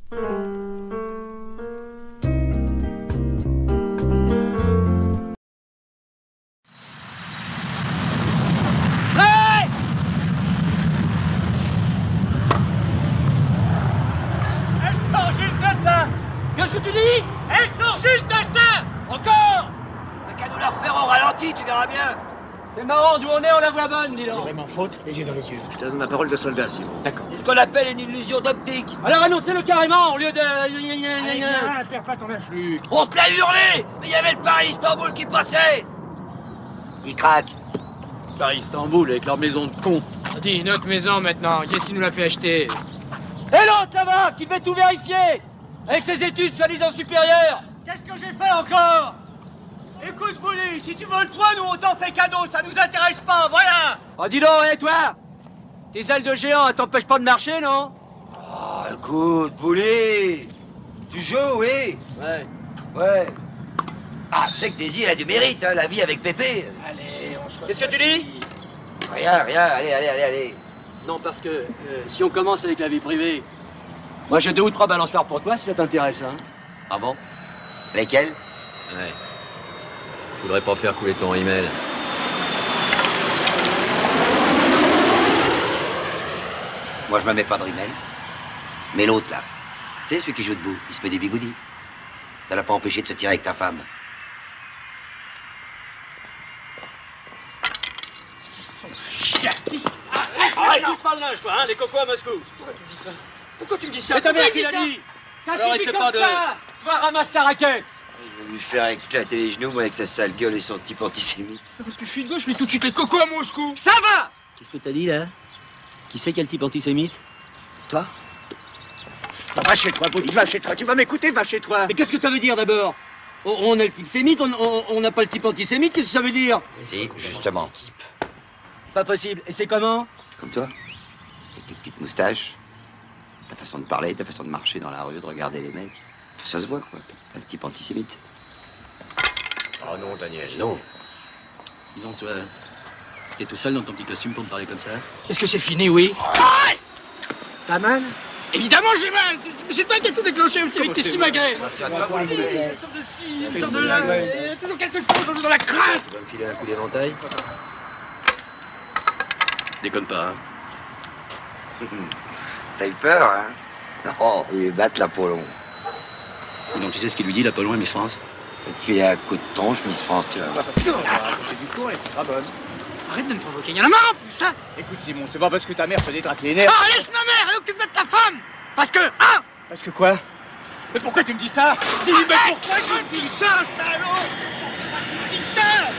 Qu'est-ce que tu dis? Elle sort juste de ça! Encore! T'as qu'à nous la refaire en ralenti, tu verras bien. C'est marrant, d'où on est, on la voit bonne, dis donc. Vraiment faute, les yeux dans les yeux. Je te donne ma parole de soldat, Simon. D'accord. C'est ce qu'on appelle une illusion d'optique. Alors annoncez-le carrément, au lieu de... Allez, viens, perds pas ton influx. On te l'a hurlé, mais il y avait le Paris-Istanbul qui passait. Il craque. Paris-Istanbul, avec leur maison de cons. Dis, notre maison maintenant, qu'est-ce qui nous l'a fait acheter? Et l'autre là-bas, qui devait tout vérifier, avec ses études soi-disant supérieures. Qu'est-ce que j'ai fait encore? Écoute, Bouli, si tu veux le toit, nous on t'en fait cadeau, ça nous intéresse pas, voilà. Oh, dis donc, hé, toi, tes ailes de géant, elles t'empêchent pas de marcher, non? Oh, écoute, Bouli. Tu joues, oui? Ouais. Ouais. Ah, je sais que Daisy, elle a du mérite, hein, la vie avec Pépé. Allez, on se retrouve. Qu'est-ce que tu dis? Rien, allez. Non, parce que si on commence avec la vie privée, moi j'ai 2 ou 3 balançoires pour toi, si ça t'intéresse, hein. Ah bon? Lesquels? Ouais. Je voudrais pas faire couler ton email. Moi, je me mets pas de rimel. Mais l'autre, là, tu sais, celui qui joue debout, il se met des bigoudis. Ça l'a pas empêché de se tirer avec ta femme. Arrête, touche pas le linge, toi, hein, les cocos à Moscou. Pourquoi tu me dis ça? Pourquoi tu me dis ça? C'est ta mère qui Pourquoi l'a tu me dis dit. ça? Alors, essaie pas de... Toi, ramasse ta raquette. Je vais lui faire éclater les genoux, moi, avec sa sale gueule et son type antisémite. Parce que je suis de gauche, je mets tout de suite les cocos à Moscou. Ça va. Qu'est-ce que t'as dit, là? Qui c'est quel type antisémite? Toi? Va chez toi, Bouli, va chez toi. Tu vas m'écouter, va chez toi. Mais qu'est-ce que ça veut dire, d'abord? On a le type sémite, on n'a pas le type antisémite, qu'est-ce que ça veut dire? Si, justement. Pas possible. Et c'est comment? Comme toi. Avec tes petites moustaches. Ta façon de parler, ta façon de marcher dans la rue, de regarder les mecs. Ça se voit, quoi. Un type antisémite. Oh non, Daniel. Non. Dis donc, toi, t'es tout seul dans ton petit costume pour me parler comme ça? Est-ce que c'est fini, oui? T'as mal? Évidemment, j'ai mal. C'est toi qui as tout déclenché aussi avec tes simagrées. C'est à toi, Bouli. Elle sort de ci, elle sort de là. Il y a toujours quelque chose dans la crainte. Tu vas me filer un coup d'éventail? Déconne pas, hein. T'as eu peur, hein? Oh, il est battre l'Apollon. Et donc, tu sais ce qu'il lui dit, l'Apollon et Miss France? Va te filer un coup de tronche, Miss France, tu vas voir. C'est du cours, elle est pas bonne. Arrête de me provoquer, il y en a marre en plus, hein. Écoute Simon, c'est pas parce que ta mère te détraque les nerfs. Ah, laisse ma mère et occupe-toi de ta femme. Parce que, hein. Parce que quoi? Mais pourquoi tu me dis ça? Dis, mais pourquoi tu me dis ça, salaud? Dis ça.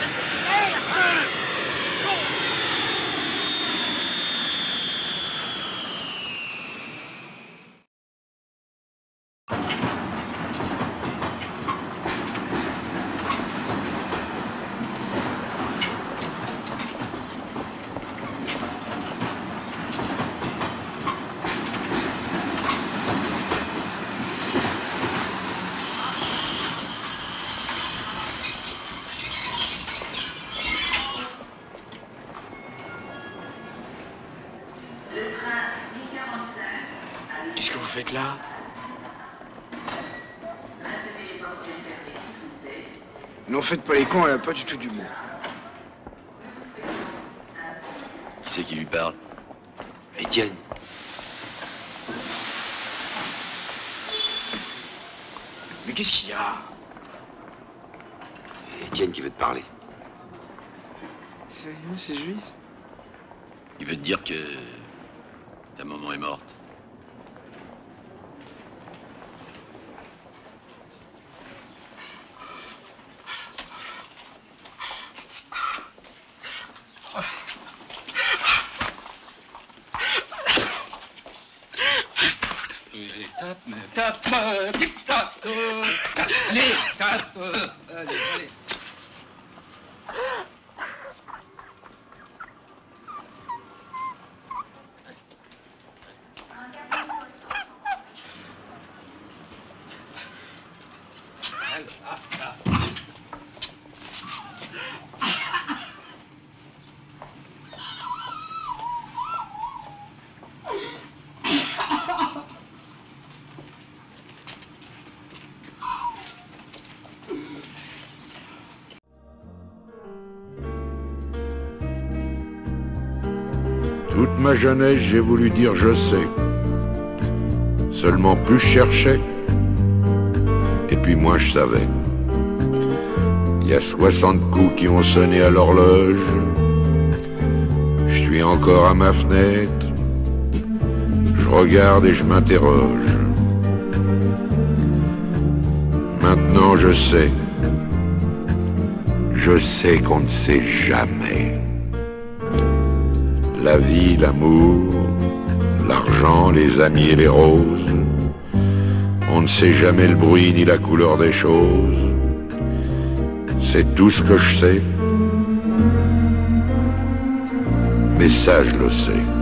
Qu'est-ce que vous faites là? Non, faites pas les cons, elle a pas du tout d'humour. Qui c'est qui lui parle? Étienne. Mais qu'est-ce qu'il y a? Étienne qui veut te parler. Sérieux, c'est juste? Il veut te dire que ta maman est morte. Allez. Toute ma jeunesse, j'ai voulu dire je sais. Seulement plus je cherchais, et puis moins je savais. Il y a 60 coups qui ont sonné à l'horloge. Je suis encore à ma fenêtre. Je regarde et je m'interroge. Maintenant je sais. Je sais qu'on ne sait jamais. La vie, l'amour, l'argent, les amis et les roses. On ne sait jamais le bruit ni la couleur des choses. C'est tout ce que je sais. Mais ça, je le sais.